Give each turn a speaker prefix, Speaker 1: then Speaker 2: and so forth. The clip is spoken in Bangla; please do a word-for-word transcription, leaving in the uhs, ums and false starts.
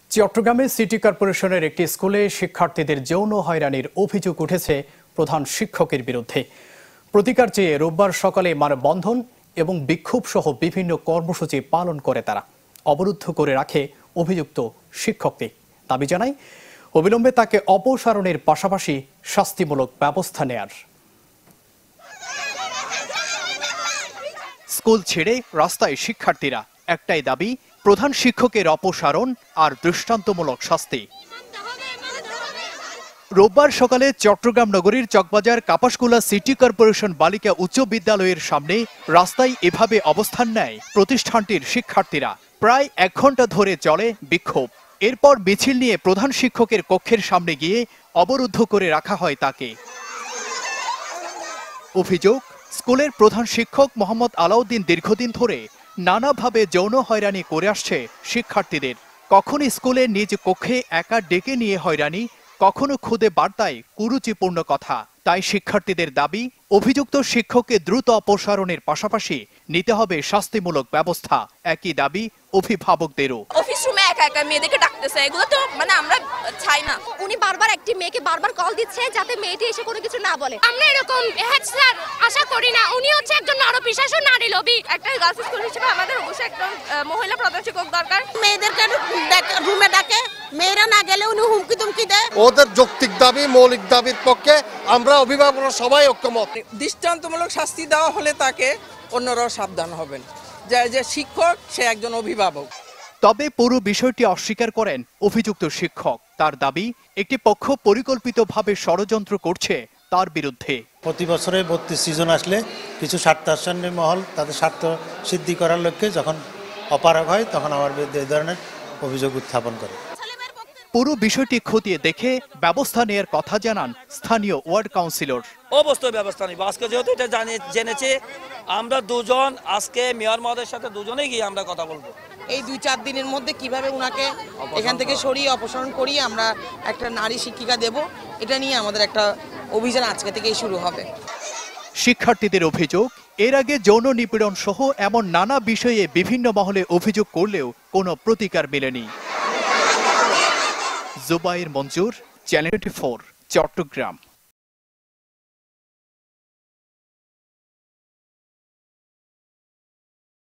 Speaker 1: চট্টগ্রামে সিটি কর্পোরেশনের একটি স্কুলে শিক্ষার্থীদের যৌন হয়রানির অভিযোগ উঠেছে প্রধান শিক্ষকের বিরুদ্ধে। প্রতিকার চেয়ে রোববার সকালে মানববন্ধন এবং বিক্ষোভ সহ বিভিন্ন কর্মসূচি পালন করে তারা অবরুদ্ধ করে রাখে অভিযুক্ত শিক্ষককে। দাবি জানায় অবিলম্বে তাকে অপসারণের পাশাপাশি শাস্তিমূলক ব্যবস্থা নেয়ার। স্কুল ছেড়ে রাস্তায় শিক্ষার্থীরা, একটাই দাবি প্রধান শিক্ষকের অপসারণ আর দৃষ্টান্তমূলক শাস্তি। রোববার সকালে চট্টগ্রাম নগরীর চকবাজার কাপাসকুলা সিটি কর্পোরেশন বালিকা উচ্চ বিদ্যালয়ের সামনে রাস্তায় এভাবে অবস্থান নেয় প্রতিষ্ঠানটির শিক্ষার্থীরা। প্রায় এক ঘন্টা ধরে চলে বিক্ষোভ। এরপর মিছিল নিয়ে প্রধান শিক্ষকের কক্ষের সামনে গিয়ে অবরুদ্ধ করে রাখা হয় তাকে। অভিযোগ, স্কুলের প্রধান শিক্ষক মোহাম্মদ আলাউদ্দিন দীর্ঘদিন ধরে নানাভাবে যৌন হয়রানি করে আসছে শিক্ষার্থীদের। কখনো স্কুলের নিজ কক্ষে একা ডেকে নিয়ে হয়রানি, কখনো খুদে বার্তায় কুরুচিপূর্ণ কথা। তাই শিক্ষার্থীদের দাবি অভিযুক্ত শিক্ষককে দ্রুত অপসারণের পাশাপাশি নিতে হবে শাস্তিমূলক ব্যবস্থা। একই দাবি অভিভাবকদেরও।
Speaker 2: অফিস রুমে একা একা মেয়েদেরকে ডাকতেছে, এগুলো তো মানে আমরা চাই না।
Speaker 3: উনি বারবার একটি মেয়েকে বারবার কল দিচ্ছে যাতে মেয়েটি এসে কোনো কিছু না বলে।
Speaker 4: আমরা এরকম হেড স্যার আশা করি না। উনি হচ্ছে একজন নরপিশাচ ও নারী লোভী।
Speaker 2: একটা গার্লস স্কুল হিসেবে আমাদের অবশ্যই একজন মহিলা প্রধান শিক্ষক দরকার।
Speaker 3: মেয়েদেরকে রুমে ডাকে, মেয়েরা না গেলে উনি হুমকি তুমকি দেয়।
Speaker 5: ওদের যৌক্তিক দাবি, মৌলিক দাবির পক্ষে আমরা অভিভাবকরা সবাই ঐক্যমত।
Speaker 6: দৃষ্টান্তমূলক শাস্তি দেওয়া হলে তাকে অন্যরাও সাবধান হবেন যে যে শিক্ষক সে একজন অভিভাবক।
Speaker 1: তবে পুরো বিষয়টি অস্বীকার করেন অভিযুক্ত শিক্ষক। তার দাবি একটি পক্ষ পরিকল্পিতভাবে ষড়যন্ত্র করছে তার বিরুদ্ধে।
Speaker 7: প্রতি বছরে বত্রিশ সিজন আসলে কিছু স্বার্থান্বেষী মহল তাদের স্বার্থ সিদ্ধি করার লক্ষ্যে যখন অপারগ হয় তখন আমার বিরুদ্ধে এই ধরনের অভিযোগ উত্থাপন করে।
Speaker 1: পুরো বিষয়টি খতিয়ে দেখে ব্যবস্থা নেয়ার কথা জানান স্থানীয় ওয়ার্ড কাউন্সিলর।
Speaker 8: অবশ্যই ব্যবস্থা নিব। আজকে যেহেতু এটা জানি জেনেছি, আমরা দুজন আজকে মেয়র মহোদয়ের সাথে দুজনেই গিয়ে আমরা কথা বলবো
Speaker 9: এই দুই চার দিনের মধ্যে কিভাবে উনাকে এখান থেকে সরিয়ে অপসারণ করিয়ে আমরা একটা নারী শিক্ষিকা দেব, এটা নিয়ে আমাদের একটা অভিযান আজকে থেকেই শুরু হবে।
Speaker 1: শিক্ষার্থীদের অভিযোগ, এর আগে যৌন নিপীড়ন সহ এমন নানা বিষয়ে বিভিন্ন মহলে অভিযোগ করলেও কোনো প্রতিকার মেলেনি। Zubair Manzoor, channel twenty four, Chittagong.